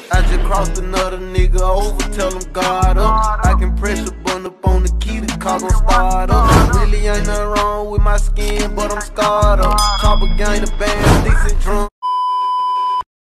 I just crossed another nigga over, tell him guard up. I can press a button up on the key, the car gon' start up. Really ain't nothing wrong with my skin, but I'm scarred up. Chopper gang, the band, decent drum.